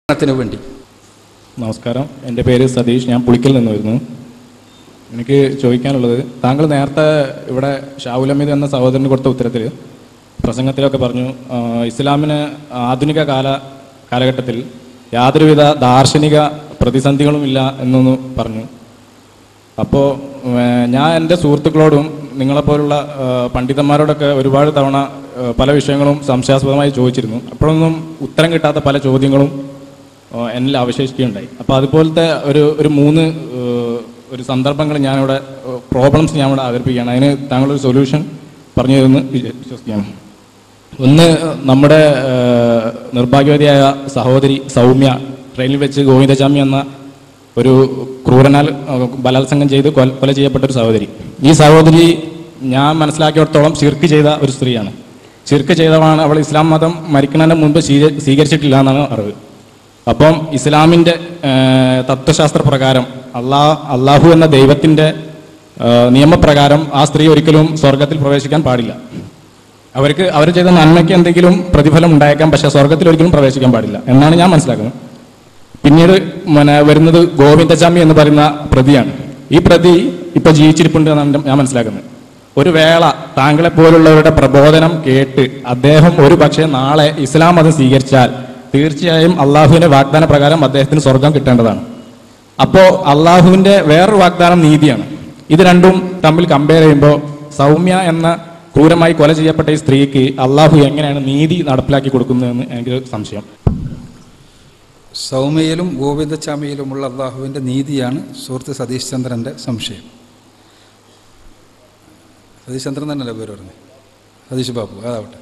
വേണ്ടി. നമസ്കാരം, എൻ്റെ പേര് സതീഷ്, ഞാൻ പുളിക്കൽ നിന്ന് വരുന്നു. എനിക്ക് ചോദിക്കാനുള്ളത്, താങ്കൾ നേരത്തെ ഇവിടെ ഷാവുൽ എന്ന സഹോദരന് കൊടുത്ത ഉത്തരത്തിൽ പ്രസംഗത്തിലൊക്കെ പറഞ്ഞു ഇസ്ലാമിന് ആധുനിക കാലഘട്ടത്തിൽ യാതൊരുവിധ ദാർശനിക പ്രതിസന്ധികളുമില്ല എന്നൊന്ന് പറഞ്ഞു. അപ്പോൾ ഞാൻ എൻ്റെ സുഹൃത്തുക്കളോടും നിങ്ങളെപ്പോലുള്ള പണ്ഡിതന്മാരോടൊക്കെ ഒരുപാട് തവണ പല വിഷയങ്ങളും സംശയാസ്പദമായി ചോദിച്ചിരുന്നു. അപ്പോഴൊന്നും ഉത്തരം കിട്ടാത്ത പല ചോദ്യങ്ങളും എന്നിൽ അവശേഷിക്കുകയുണ്ടായി. അപ്പോൾ അതുപോലത്തെ ഒരു മൂന്ന് സന്ദർഭങ്ങൾ ഞാനിവിടെ പ്രോബ്ലംസ് ഞാനിവിടെ അവതരിപ്പിക്കുകയാണ്. അതിന് താങ്കളൊരു സൊല്യൂഷൻ പറഞ്ഞു തരുമെന്ന് വിശ്വസിക്കുകയാണ്. ഒന്ന്, നമ്മുടെ നിർഭാഗ്യവതിയായ സഹോദരി സൗമ്യ ട്രെയിനിൽ വെച്ച് ഗോവിന്ദചാമി എന്ന ഒരു ക്രൂരനാൽ ബലാത്സംഗം ചെയ്ത് കൊല ചെയ്യപ്പെട്ടൊരു സഹോദരി. ഈ സഹോദരി ഞാൻ മനസ്സിലാക്കിയിടത്തോളം ശിർക്ക് ചെയ്ത ഒരു സ്ത്രീയാണ്. ശിർക്ക് ചെയ്തവളാണ്. അവൾ ഇസ്ലാം മതം മരിക്കുന്നതിന് മുൻപ് സ്വീകരിച്ചിട്ടില്ല എന്നാണ് അറിവ്. അപ്പം ഇസ്ലാമിൻ്റെ തത്വശാസ്ത്ര പ്രകാരം അള്ളാഹു എന്ന ദൈവത്തിൻ്റെ നിയമപ്രകാരം ആ സ്ത്രീ ഒരിക്കലും സ്വർഗത്തിൽ പ്രവേശിക്കാൻ പാടില്ല. അവർ ചെയ്ത നന്മയ്ക്ക് എന്തെങ്കിലും പ്രതിഫലം ഉണ്ടായേക്കാം, പക്ഷേ സ്വർഗത്തിൽ ഒരിക്കലും പ്രവേശിക്കാൻ പാടില്ല എന്നാണ് ഞാൻ മനസ്സിലാക്കുന്നത്. പിന്നീട് വരുന്നത് ഗോവിന്ദചാമി എന്ന് പറയുന്ന പ്രതിയാണ്. ഈ പ്രതി ഇപ്പോൾ ജീവിച്ചിരിപ്പുണ്ട് എന്നാണ് ഞാൻ മനസ്സിലാക്കുന്നത്. ഒരു വേള താങ്കളെപ്പോലുള്ളവരുടെ പ്രബോധനം കേട്ട് അദ്ദേഹം ഒരു പക്ഷേ നാളെ ഇസ്ലാം മതം സ്വീകരിച്ചാൽ തീർച്ചയായും അള്ളാഹുവിൻ്റെ വാഗ്ദാന പ്രകാരം അദ്ദേഹത്തിന് സ്വർഗം കിട്ടേണ്ടതാണ്. അപ്പോൾ അള്ളാഹുവിൻ്റെ വേറൊരു വാഗ്ദാനം നീതിയാണ്. ഇത് രണ്ടും തമ്മിൽ കമ്പയർ ചെയ്യുമ്പോൾ സൗമ്യ എന്ന ക്രൂരമായി കൊല ചെയ്യപ്പെട്ട ഈ സ്ത്രീക്ക് അള്ളാഹു എങ്ങനെയാണ് നീതി നടപ്പിലാക്കി കൊടുക്കുന്നതെന്ന് എനിക്കൊരു സംശയം. സൗമ്യയിലും ഗോവിന്ദചാമിയിലുമുള്ള അള്ളാഹുവിൻ്റെ നീതിയാണ് സുഹൃത്ത് സതീഷ് ചന്ദ്രൻ്റെ സംശയം. സതീഷ് ചന്ദ്രൻ തന്നെയല്ലേ പേര് പറഞ്ഞു? സതീഷ് ബാബു, അതാവട്ടെ.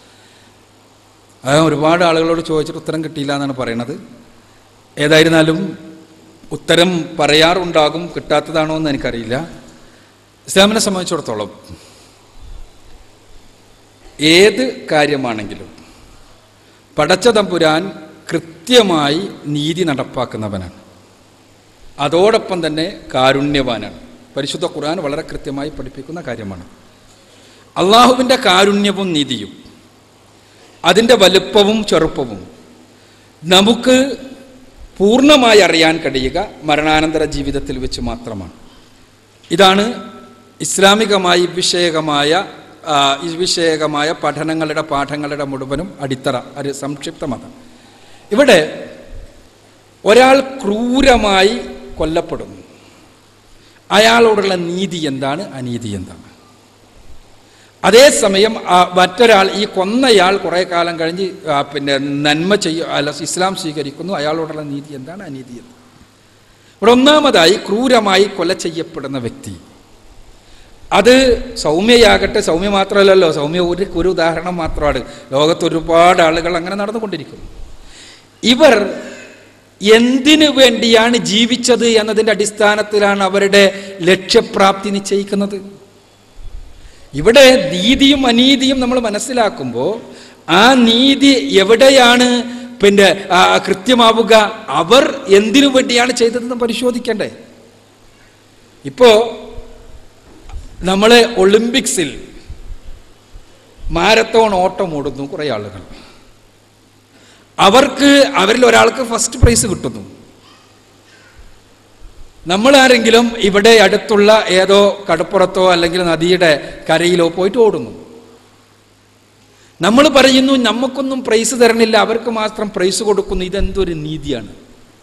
ഒരുപാട് ആളുകളോട് ചോദിച്ചിട്ട് ഉത്തരം കിട്ടിയില്ല എന്നാണ് പറയണത്. ഏതായിരുന്നാലും ഉത്തരം പറയാറുണ്ടാകും, കിട്ടാത്തതാണോ എന്ന് എനിക്കറിയില്ല. ഇസ്ലാമിനെ സംബന്ധിച്ചിടത്തോളം ഏത് കാര്യമാണെങ്കിലും പടച്ച തമ്പുരാൻ കൃത്യമായി നീതി നടപ്പാക്കുന്നവനാണ്. അതോടൊപ്പം തന്നെ കാരുണ്യവാനാണ്. പരിശുദ്ധ ഖുർആൻ വളരെ കൃത്യമായി പഠിപ്പിക്കുന്ന കാര്യമാണ്. അള്ളാഹുവിൻ്റെ കാരുണ്യവും നീതിയും അതിൻ്റെ വലുപ്പവും ചെറുപ്പവും നമുക്ക് പൂർണ്ണമായി അറിയാൻ കഴിയുക മരണാനന്തര ജീവിതത്തിൽ വെച്ച് മാത്രമാണ്. ഇതാണ് ഇസ്ലാമികമായി വിഷയകമായ പാഠങ്ങളുടെ മുഴുവനും അടിത്തറ, ഒരു സംക്ഷിപ്തമാണ്. ഇവിടെ ഒരാൾ ക്രൂരമായി കൊല്ലപ്പെടുന്നു. അയാളോടുള്ള നീതി എന്താണ്, അനീതി എന്താണ്? അതേസമയം മറ്റൊരാൾ, ഈ കൊന്നയാൾ കുറേ കാലം കഴിഞ്ഞ് നന്മ ഇസ്ലാം സ്വീകരിക്കുന്നു. അയാളോടുള്ള നീതി എന്താണ്, അനീതി എന്താണ്? ഇവിടെ ഒന്നാമതായി ക്രൂരമായി കൊല ചെയ്യപ്പെടുന്ന വ്യക്തി, അത് സൗമ്യയാകട്ടെ, സൗമ്യ മാത്രമല്ലല്ലോ, സൗമ്യ ഒരു ഉദാഹരണം മാത്രമാണ്. ലോകത്ത് ഒരുപാട് ആളുകൾ അങ്ങനെ നടന്നുകൊണ്ടിരിക്കുന്നു. ഇവർ എന്തിനു വേണ്ടിയാണ് ജീവിച്ചത് എന്നതിൻ്റെ അടിസ്ഥാനത്തിലാണ് അവരുടെ ലക്ഷ്യപ്രാപ്തി നിശ്ചയിക്കുന്നത്. ഇവിടെ നീതിയും അനീതിയും നമ്മൾ മനസ്സിലാക്കുമ്പോൾ ആ നീതി എവിടെയാണ് കൃത്യമാവുക? അവർ എന്തിനു വേണ്ടിയാണ് ചെയ്തതെന്ന് പരിശോധിക്കണ്ടേ? ഇപ്പോൾ നമ്മൾ ഒളിമ്പിക്സിൽ മാരത്തോൺ ഓട്ടം ഓടുന്നു കുറേ ആളുകൾ. അവരിൽ ഒരാൾക്ക് ഫസ്റ്റ് പ്രൈസ് കിട്ടുന്നു. നമ്മളാരെങ്കിലും ഇവിടെ അടുത്തുള്ള ഏതോ കടപ്പുറത്തോ അല്ലെങ്കിൽ നദിയുടെ കരയിലോ പോയിട്ട് ഓടുന്നു. നമ്മൾ പറയുന്നു നമുക്കൊന്നും പ്രൈസ് തരണില്ല, അവർക്ക് മാത്രം പ്രൈസ് കൊടുക്കുന്നു. ഇതെന്തൊരു നീതിയാണ്?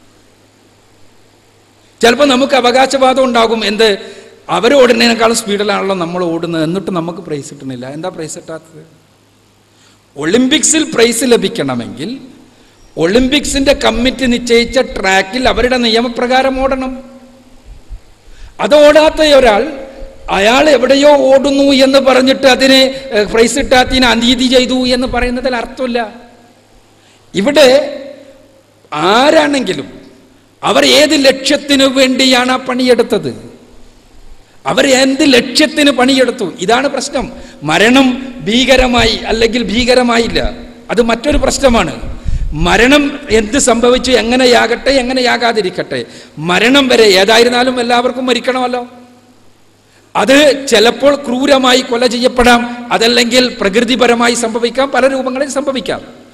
ചിലപ്പോൾ നമുക്ക് അവകാശവാദം ഉണ്ടാകും. അവർ ഓടുന്നതിനേക്കാളും സ്പീഡിലാണല്ലോ നമ്മൾ ഓടുന്നത്, എന്നിട്ട് നമുക്ക് പ്രൈസ് കിട്ടുന്നില്ല. എന്താ പ്രൈസ് കിട്ടാത്തത്? ഒളിമ്പിക്സിൽ പ്രൈസ് ലഭിക്കണമെങ്കിൽ ഒളിമ്പിക്സിന്റെ കമ്മിറ്റി നിശ്ചയിച്ച ട്രാക്കിൽ അവരുടെ നിയമപ്രകാരം ഓടണം. അത് ഓടാത്ത ഒരാൾ അയാൾ എവിടെയോ ഓടുന്നു എന്ന് പറഞ്ഞിട്ട് അതിന് പ്രൈസ് കിട്ടാത്തതിന് അനീതി ചെയ്തു എന്ന് പറയുന്നതിൽ അർത്ഥമില്ല. ഇവിടെ ആരാണെങ്കിലും അവർ ഏത് ലക്ഷ്യത്തിനു വേണ്ടിയാണ് ആ പണിയെടുത്തത്, അവർ എന്ത് ലക്ഷ്യത്തിന് പണിയെടുത്തു, ഇതാണ് പ്രശ്നം. മരണം ഭീകരമായി അല്ലെങ്കിൽ ഭീകരമായില്ല, അത് മറ്റൊരു പ്രശ്നമാണ്. മരണം എന്ത് സംഭവിച്ചു, എങ്ങനെയാകട്ടെ എങ്ങനെയാകാതിരിക്കട്ടെ, മരണം വരെ ഏതായിരുന്നാലും എല്ലാവർക്കും മരിക്കണമല്ലോ. അത് ചിലപ്പോൾ ക്രൂരമായി കൊല ചെയ്യപ്പെടാം, അതല്ലെങ്കിൽ പ്രകൃതിപരമായി സംഭവിക്കാം, പല രൂപങ്ങളിൽ സംഭവിക്കാം.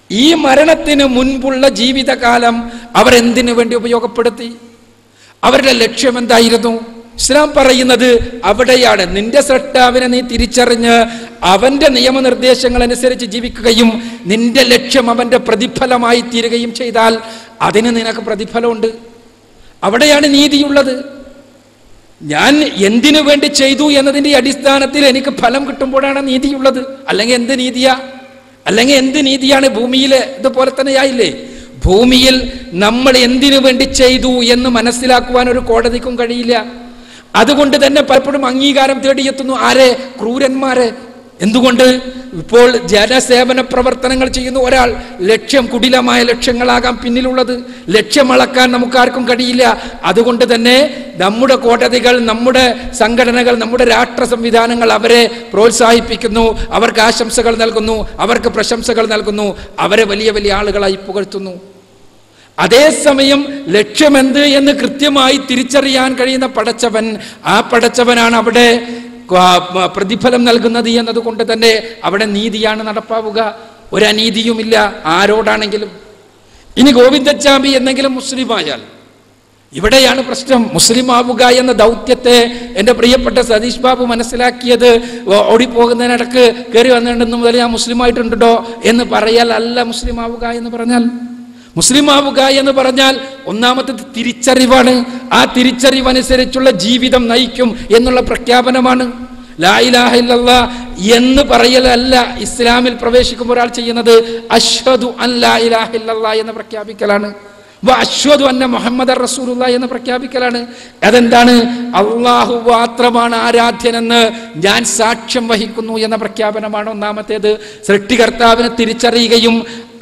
ഈ മരണത്തിന് മുൻപുള്ള ജീവിതകാലം അവർ എന്തിനു വേണ്ടി ഉപയോഗപ്പെടുത്തി? അവരുടെ ലക്ഷ്യം എന്തായിരുന്നു? ഇസ്ലാം പറയുന്നത് അവിടെയാണ്. നിന്റെ സ്രഷ്ടാവിനെ നീ തിരിച്ചറിഞ്ഞ് അവന്റെ നിയമനിർദ്ദേശങ്ങൾ അനുസരിച്ച് ജീവിക്കുകയും നിന്റെ ലക്ഷ്യം അവന്റെ പ്രതിഫലമായി തീരുകയും ചെയ്താൽ അതിന് നിനക്ക് പ്രതിഫലമുണ്ട്. അവിടെയാണ് നീതിയുള്ളത്. ഞാൻ എന്തിനു വേണ്ടി ചെയ്തു എന്നതിൻ്റെ അടിസ്ഥാനത്തിൽ എനിക്ക് ഫലം കിട്ടുമ്പോഴാണ് നീതിയുള്ളത്. അല്ലെങ്കിൽ എന്ത് നീതിയാണ്? ഭൂമിയിലെ ഇതുപോലെ തന്നെയായില്ലേ? ഭൂമിയിൽ നമ്മൾ എന്തിനു വേണ്ടി ചെയ്തു എന്ന് മനസ്സിലാക്കുവാൻ ഒരു കോടതിക്കും കഴിയില്ല. അതുകൊണ്ട് തന്നെ പലപ്പോഴും അംഗീകാരം തേടിയെത്തുന്നു ആരെ? ക്രൂരന്മാരെ. എന്തുകൊണ്ട്? ഇപ്പോൾ ജനസേവന പ്രവർത്തനങ്ങൾ ചെയ്യുന്ന ഒരാൾ ലക്ഷ്യം കുടിലമായ ലക്ഷ്യങ്ങളാകാം പിന്നിലുള്ളത്. ലക്ഷ്യം അളക്കാൻ നമുക്കാർക്കും കഴിയില്ല. അതുകൊണ്ട് തന്നെ നമ്മുടെ കോടതികൾ, നമ്മുടെ സംഘടനകൾ, നമ്മുടെ രാഷ്ട്ര സംവിധാനങ്ങൾ അവരെ പ്രോത്സാഹിപ്പിക്കുന്നു, അവർക്ക് ആശംസകൾ നൽകുന്നു, അവർക്ക് പ്രശംസകൾ നൽകുന്നു, അവരെ വലിയ വലിയ ആളുകളായി പുകഴ്ത്തുന്നു. അതേസമയം ലക്ഷ്യമെന്ത് എന്ന് കൃത്യമായി തിരിച്ചറിയാൻ കഴിയുന്ന പടച്ചവൻ, ആ പടച്ചവനാണ് അവിടെ പ്രതിഫലം നൽകുന്നത് എന്നതുകൊണ്ട് തന്നെ അവിടെ നീതിയാണ് നടപ്പാവുക. ഒരനീതിയുമില്ല ആരോടാണെങ്കിലും. ഇനി ഗോവിന്ദച്ചാമി എന്തെങ്കിലും മുസ്ലിമായാൽ ഇവിടെയാണ് പ്രശ്നം. മുസ്ലിം ആവുക എന്ന ദൗത്യത്തെ എൻ്റെ പ്രിയപ്പെട്ട സതീഷ് ബാബു മനസ്സിലാക്കിയത് ഓടിപ്പോകുന്നതിനിടക്ക് കയറി വന്നിട്ടുണ്ടെന്ന് മുതൽ ഞാൻ മുസ്ലിമായിട്ടുണ്ടോ എന്ന് പറയാൽ അല്ല. മുസ്ലിം ആവുക എന്ന് പറഞ്ഞാൽ, മുസ്ലിം ആവുക എന്ന് പറഞ്ഞാൽ ഒന്നാമത്തെ തിരിച്ചറിവാണ്. ആ തിരിച്ചറിവനുസരിച്ചുള്ള ജീവിതം നയിക്കും എന്നുള്ള പ്രഖ്യാപനമാണ്. ലാ ഇലാഹ ഇല്ലല്ലാഹ് എന്ന് പറയലല്ല ഇസ്ലാമിൽ പ്രവേശിക്കുമ്പോൾ ഒരാൾ ചെയ്യുന്നത്. അശ്ഹദു അൻ ലാ ഇലാഹ ഇല്ലല്ലാഹ് എന്ന് പ്രഖ്യാപിക്കലാണ്. അശ്ഹദു അന്ന മുഹമ്മദർ റസൂലുള്ളാഹി എന്ന് പ്രഖ്യാപിക്കലാണ്. അതെന്താണ്? അള്ളാഹു മാത്രമാണ് ആരാധ്യനെന്ന് ഞാൻ സാക്ഷ്യം വഹിക്കുന്നു എന്ന പ്രഖ്യാപനമാണ് ഒന്നാമത്തേത്. സൃഷ്ടികർത്താവിനെ തിരിച്ചറിയുകയും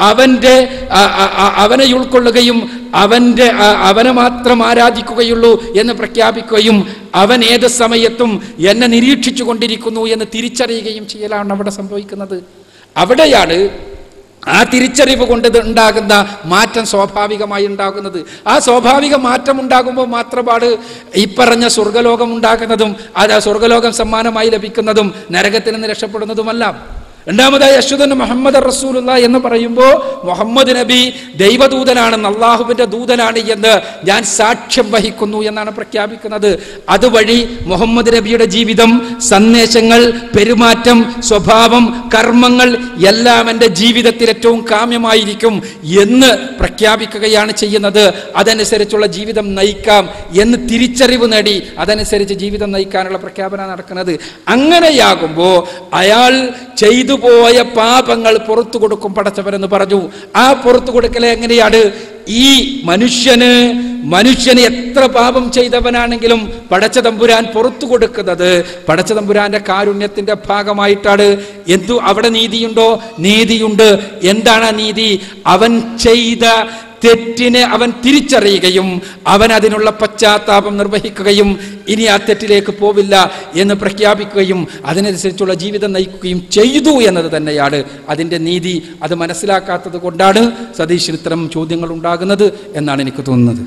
അവനെ ഉൾക്കൊള്ളുകയും അവനെ മാത്രം ആരാധിക്കുകയുള്ളൂ എന്ന് പ്രഖ്യാപിക്കുകയും അവൻ ഏത് സമയത്തും എന്നെ നിരീക്ഷിച്ചു കൊണ്ടിരിക്കുന്നു എന്ന് തിരിച്ചറിയുകയും ചെയ്യലാണ് അവിടെ സംഭവിക്കുന്നത്. അവിടെയാണ് ആ തിരിച്ചറിവ് കൊണ്ട് ഉണ്ടാകുന്ന മാറ്റം സ്വാഭാവികമായി ഉണ്ടാകുന്നത്. ആ സ്വാഭാവിക മാറ്റം ഉണ്ടാകുമ്പോൾ മാത്രമാണ് ഈ പറഞ്ഞ സ്വർഗലോകം ഉണ്ടാകുന്നതും അത് സ്വർഗലോകം സമ്മാനമായി ലഭിക്കുന്നതും നരകത്തിൽ നിന്ന് രക്ഷപ്പെടുന്നതുമെല്ലാം. രണ്ടാമതായി അശ്ഹദു മുഹമ്മദ് റസൂലുള്ളാഹി എന്ന് പറയുമ്പോൾ മുഹമ്മദ് നബി ദൈവദൂതനാണെന്ന്, അള്ളാഹുവിൻ്റെ ദൂതനാണ് എന്ന് ഞാൻ സാക്ഷ്യം വഹിക്കുന്നു എന്നാണ് പ്രഖ്യാപിക്കുന്നത്. അതുവഴി മുഹമ്മദ് നബിയുടെ ജീവിതം, സന്ദേശങ്ങൾ, പെരുമാറ്റം, സ്വഭാവം, കർമ്മങ്ങൾ എല്ലാം എൻ്റെ ജീവിതത്തിൽ ഏറ്റവും കാമ്യമായിരിക്കും എന്ന് പ്രഖ്യാപിക്കുകയാണ് ചെയ്യുന്നത്. അതനുസരിച്ചുള്ള ജീവിതം നയിക്കാം എന്ന് തിരിച്ചറിവ് നേടി അതനുസരിച്ച് ജീവിതം നയിക്കാനുള്ള പ്രഖ്യാപനം നടക്കുന്നത്. അങ്ങനെയാകുമ്പോൾ അയാൾ ചെയ്തു പോയ പാപങ്ങൾ പുറത്തു കൊടുക്കും പടച്ചവനെന്ന് പറഞ്ഞു. ആ പുറത്തു കൊടുക്കൽ എങ്ങനെയാണ്? ഈ മനുഷ്യന് എത്ര പാപം ചെയ്തവനാണെങ്കിലും പടച്ചതമ്പുരാൻ പുറത്തു കൊടുക്കുന്നത് പടച്ചതമ്പുരാന്റെ കാരുണ്യത്തിന്റെ ഭാഗമായിട്ടാണ്. അവിടെ നീതിയുണ്ടോ? നീതിയുണ്ട്. എന്താണ് നീതി? അവൻ ചെയ്ത തെറ്റിനെ അവൻ തിരിച്ചറിയുകയും അവൻ അതിനുള്ള പശ്ചാത്താപം നിർവഹിക്കുകയും ഇനി ആ തെറ്റിലേക്ക് പോവില്ല എന്ന് പ്രഖ്യാപിക്കുകയും അതിനനുസരിച്ചുള്ള ജീവിതം നയിക്കുകയും ചെയ്തു എന്നത് തന്നെയാണ് അതിൻ്റെ നീതി. അത് മനസ്സിലാക്കാത്തത് കൊണ്ടാണ് സതീഷിന് ഇത്തരം ചോദ്യങ്ങൾ ഉണ്ടാകുന്നത് എന്നാണ് എനിക്ക് തോന്നുന്നത്.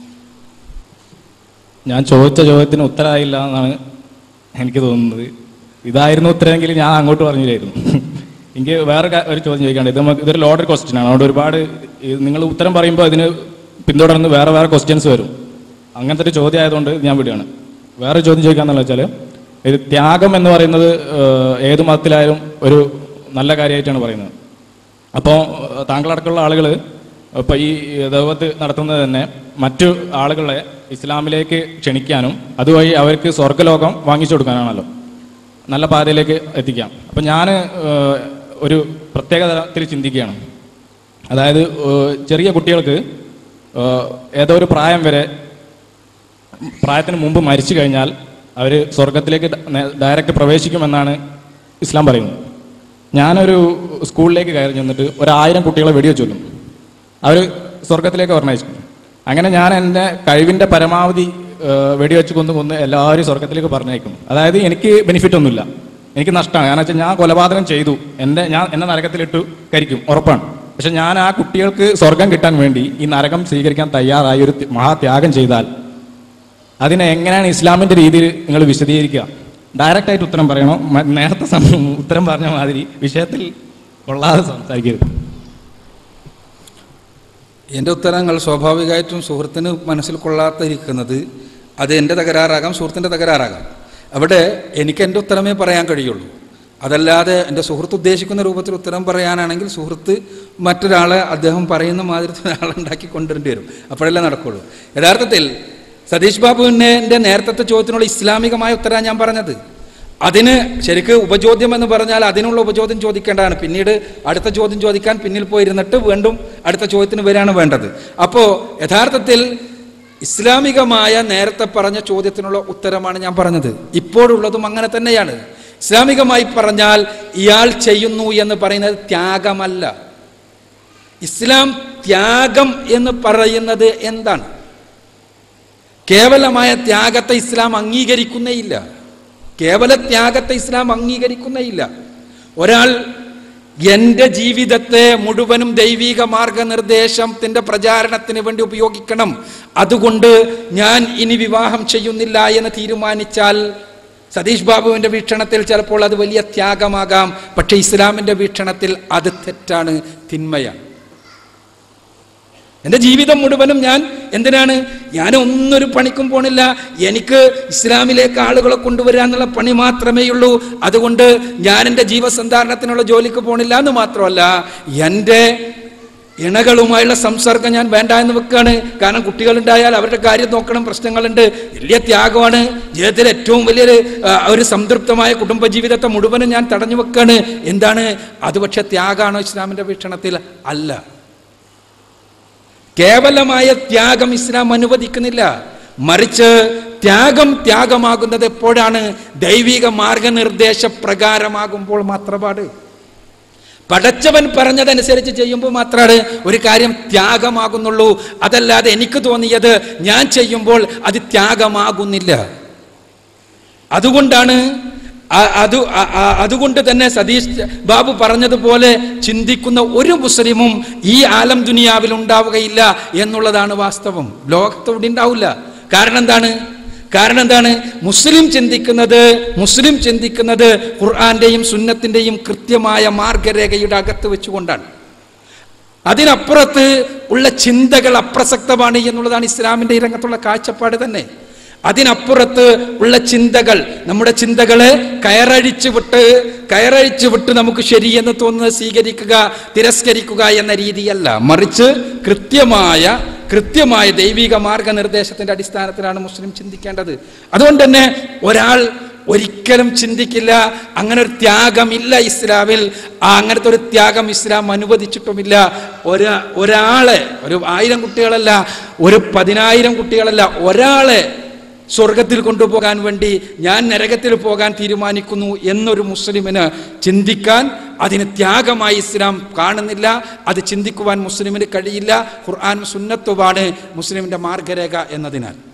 ഞാൻ ചോദിച്ച ചോദ്യത്തിന് ഉത്തരമായില്ല എന്നാണ് എനിക്ക് തോന്നുന്നത്. ഇതായിരുന്നു ഉത്തരമെങ്കിൽ ഞാൻ അങ്ങോട്ട് പറഞ്ഞില്ലായിരുന്നു. എനിക്ക് വേറെ ഒരു ചോദ്യം ചോദിക്കാണ്ട്. ഇതൊരു ലോഡഡ് ക്വസ്റ്റ്യൻ ആണ്. അതുകൊണ്ട് ഒരുപാട് നിങ്ങൾ ഉത്തരം പറയുമ്പോൾ ഇതിന് പിന്തുടർന്ന് വേറെ ക്വസ്റ്റ്യൻസ് വരും. അങ്ങനത്തെ ഒരു ചോദ്യം ആയതുകൊണ്ട് ഞാൻ വിടുകയാണ്. വേറെ ചോദ്യം ചോദിക്കാമെന്ന് വെച്ചാൽ, ഇത് ത്യാഗം എന്ന് പറയുന്നത് ഏത് മതത്തിലായാലും ഒരു നല്ല കാര്യമായിട്ടാണ് പറയുന്നത്. അപ്പോൾ താങ്കളടക്കമുള്ള ആളുകൾ ഇപ്പോൾ ഈ ദഅവത്ത് നടത്തുന്നത് തന്നെ മറ്റു ആളുകളെ ഇസ്ലാമിലേക്ക് ക്ഷണിക്കാനും അതുവഴി അവർക്ക് സ്വർഗ്ഗലോകം വാങ്ങിച്ചു കൊടുക്കാനാണല്ലോ, നല്ല പാതയിലേക്ക് എത്തിക്കാം. അപ്പം ഞാൻ ഒരു പ്രത്യേക തരത്തിൽ ചിന്തിക്കുകയാണ്. അതായത് ചെറിയ കുട്ടികൾക്ക് ഏതോ ഒരു പ്രായത്തിന് മുമ്പ് മരിച്ചു കഴിഞ്ഞാൽ അവർ സ്വർഗത്തിലേക്ക് ഡയറക്റ്റ് പ്രവേശിക്കുമെന്നാണ് ഇസ്ലാം പറയുന്നത്. ഞാനൊരു സ്കൂളിലേക്ക് കയറി ചെന്നിട്ട് 1000 കുട്ടികളെ വെടിവെച്ച് കൊല്ലും, അവർ സ്വർഗത്തിലേക്ക് പറഞ്ഞയച്ചു. അങ്ങനെ ഞാൻ എൻ്റെ കഴിവിൻ്റെ പരമാവധി വെടിവെച്ച് കൊന്ന് എല്ലാവരും സ്വർഗത്തിലേക്ക് പറഞ്ഞയക്കും. അതായത് എനിക്ക് ബെനിഫിറ്റ് ഒന്നുമില്ല, എനിക്ക് നഷ്ടമാണ്. കാരണം വെച്ചാൽ ഞാൻ കൊലപാതകം ചെയ്തു, എന്നെ നരകത്തിലിട്ടു കരിക്കും, ഉറപ്പാണ്. പക്ഷെ ഞാൻ ആ കുട്ടികൾക്ക് സ്വർഗം കിട്ടാൻ വേണ്ടി ഈ നരകം സ്വീകരിക്കാൻ തയ്യാറായി ഒരു മഹാത്യാഗം ചെയ്താൽ അതിനെ എങ്ങനെയാണ് ഇസ്ലാമിൻ്റെ രീതിയിൽ നിങ്ങൾ വിശദീകരിക്കുക? ഡയറക്റ്റായിട്ട് ഉത്തരം പറയണോ? നേരത്തെ ഉത്തരം പറഞ്ഞ മാതിരി വിഷയത്തിൽ കൊള്ളാതെ സംസാരിക്കരുത്. എൻ്റെ ഉത്തരങ്ങൾ സ്വാഭാവികമായിട്ടും സുഹൃത്തിന് മനസ്സിൽ കൊള്ളാതിരിക്കുന്നത് അത് എൻ്റെ തകരാറാകാം, സുഹൃത്തിൻ്റെ തകരാറാകാം. അവിടെ എനിക്ക് എൻ്റെ ഉത്തരമേ പറയാൻ കഴിയുള്ളൂ. അതല്ലാതെ എൻ്റെ സുഹൃത്ത് ഉദ്ദേശിക്കുന്ന രൂപത്തിൽ ഉത്തരം പറയാനാണെങ്കിൽ സുഹൃത്ത് മറ്റൊരാളെ അദ്ദേഹം പറയുന്ന മാതിരി ഒരാളുണ്ടാക്കി കൊണ്ടുവരേണ്ടി വരും. അപ്പോഴല്ലേ നടക്കുള്ളൂ. യഥാർത്ഥത്തിൽ സതീഷ് ബാബുവിൻ്റെ നേരത്തെ ചോദ്യത്തിനുള്ള ഇസ്ലാമികമായ ഉത്തരമാണ് ഞാൻ പറഞ്ഞത്. അതിന് ശരിക്ക് ഉപചോദ്യം എന്ന് പറഞ്ഞാൽ അതിനുള്ള ഉപചോദ്യം ചോദിക്കേണ്ടതാണ്. പിന്നീട് അടുത്ത ചോദ്യം ചോദിക്കാൻ പിന്നിൽ പോയിരുന്നിട്ട് വീണ്ടും അടുത്ത ചോദ്യത്തിന് വരികയാണ് വേണ്ടത്. അപ്പോൾ യഥാർത്ഥത്തിൽ ഇസ്ലാമികമായ നേരത്തെ പറഞ്ഞ ചോദ്യത്തിനുള്ള ഉത്തരമാണ് ഞാൻ പറഞ്ഞത്. ഇപ്പോഴുള്ളതും അങ്ങനെ തന്നെയാണ്. ഇസ്ലാമികമായി പറഞ്ഞാൽ ഇയാൾ ചെയ്യുന്നു എന്ന് പറയുന്നത് ത്യാഗമല്ല. ഇസ്ലാം ത്യാഗം എന്ന് പറയുന്നത് എന്താണ്? കേവലമായ ത്യാഗത്തെ ഇസ്ലാം അംഗീകരിക്കുന്നേയില്ല. കേവല ത്യാഗത്തെ ഇസ്ലാം അംഗീകരിക്കുന്നേയില്ല. ഒരാൾ എൻ്റെ ജീവിതത്തെ മുഴുവനും ദൈവിക മാർഗനിർദ്ദേശത്തിന്റെ പ്രചാരണത്തിന് വേണ്ടി ഉപയോഗിക്കണം, അതുകൊണ്ട് ഞാൻ ഇനി വിവാഹം ചെയ്യുന്നില്ല എന്ന് തീരുമാനിച്ചാൽ സതീഷ് ബാബുവിൻ്റെ വീക്ഷണത്തിൽ ചിലപ്പോൾ അത് വലിയ ത്യാഗമാകാം. പക്ഷേ ഇസ്ലാമിൻ്റെ വീക്ഷണത്തിൽ അത് തെറ്റാണ്, തിന്മയാണ്. എൻ്റെ ജീവിതം മുഴുവനും ഞാൻ എന്തിനാണ്? ഞാൻ ഒന്നൊരു പണിക്കും പോണില്ല, എനിക്ക് ഇസ്ലാമിലേക്ക് ആളുകളെ കൊണ്ടുവരിക എന്നുള്ള പണി മാത്രമേ ഉള്ളൂ, അതുകൊണ്ട് ഞാൻ എൻ്റെ ജീവസന്ധാരണത്തിനുള്ള ജോലിക്ക് പോണില്ല എന്ന് മാത്രമല്ല, എൻ്റെ ഇണകളുമായുള്ള സംസർഗം ഞാൻ വേണ്ട എന്ന് വെക്കുകയാണ്. കാരണം കുട്ടികളുണ്ടായാൽ അവരുടെ കാര്യം നോക്കണം, പ്രശ്നങ്ങളുണ്ട്, വലിയ ത്യാഗമാണ്. ജീവിതത്തിൽ ഏറ്റവും വലിയൊരു ഒരു സംതൃപ്തമായ കുടുംബജീവിതത്തെ മുഴുവനും ഞാൻ തടഞ്ഞു വെക്കുകയാണ്. എന്താണ് അത്? പക്ഷെ ത്യാഗമാണോ ഇസ്ലാമിൻ്റെ വീക്ഷണത്തിൽ? അല്ല. കേവലമായ ത്യാഗം ഇസ്ലാം അനുവദിക്കുന്നില്ല. മറിച്ച് ത്യാഗമാകുന്നത് എപ്പോഴാണ്? ദൈവിക മാർഗനിർദ്ദേശ പ്രകാരമാകുമ്പോൾ മാത്രമാണ്. പടച്ചവൻ പറഞ്ഞതനുസരിച്ച് ചെയ്യുമ്പോൾ മാത്രമാണ് ഒരു കാര്യം ത്യാഗമാകുന്നുള്ളൂ. അതല്ലാതെ എനിക്ക് തോന്നിയത് ഞാൻ ചെയ്യുമ്പോൾ അത് ത്യാഗമാകുന്നില്ല. അതുകൊണ്ട് തന്നെ സതീഷ് ബാബു പറഞ്ഞതുപോലെ ചിന്തിക്കുന്ന ഒരു മുസ്ലിമും ഈ ആലം ദുനിയാവിൽ ഉണ്ടാവുകയില്ല എന്നുള്ളതാണ് വാസ്തവം. ലോകത്തോടെ ഉണ്ടാവില്ല. കാരണം എന്താണ്? മുസ്ലിം ചിന്തിക്കുന്നത് ഖുർആന്റെയും സുന്നത്തിന്റെയും കൃത്യമായ മാർഗരേഖയുടെ അകത്ത് വെച്ചുകൊണ്ടാണ്. അതിനപ്പുറത്ത് ഉള്ള ചിന്തകൾ അപ്രസക്തമാണ് എന്നുള്ളതാണ് ഇസ്ലാമിന്റെ ഈ രംഗത്തുള്ള കാഴ്ചപ്പാട് തന്നെ. അതിനപ്പുറത്ത് ഉള്ള ചിന്തകൾ, നമ്മുടെ ചിന്തകളെ കയറഴിച്ചു വിട്ട് നമുക്ക് ശരിയെന്ന് തോന്നുന്നത് സ്വീകരിക്കുക, തിരസ്കരിക്കുക എന്ന രീതിയല്ല. മറിച്ച് കൃത്യമായ ദൈവിക മാർഗനിർദ്ദേശത്തിന്റെ അടിസ്ഥാനത്തിലാണ് മുസ്ലിം ചിന്തിക്കേണ്ടത്. അതുകൊണ്ട് തന്നെ ഒരാൾ ഒരിക്കലും ചിന്തിക്കില്ല അങ്ങനെ ഒരു ത്യാഗമില്ല ഇസ്ലാമിൽ, അങ്ങനത്തെ ഒരു ത്യാഗം ഇസ്ലാം അനുവദിച്ചിട്ടുമില്ല. ഒരാളെ, ഒരു 1000 കുട്ടികളല്ല, ഒരു 10,000 കുട്ടികളല്ല, ഒരാളെ സ്വർഗത്തിൽ കൊണ്ടുപോകാൻ വേണ്ടി ഞാൻ നരകത്തിൽ പോകാൻ തീരുമാനിക്കുന്നു എന്നൊരു മുസ്ലിമിന് ചിന്തിക്കാൻ, അതിന് ത്യാഗമായി ഇസ്ലാം കാണുന്നില്ല. അത് ചിന്തിക്കുവാൻ മുസ്ലിമിന് കഴിയില്ല. ഖുർആൻ സുന്നത്തുമാണ് മുസ്ലിമിന്റെ മാർഗരേഖ എന്നതിനാൽ.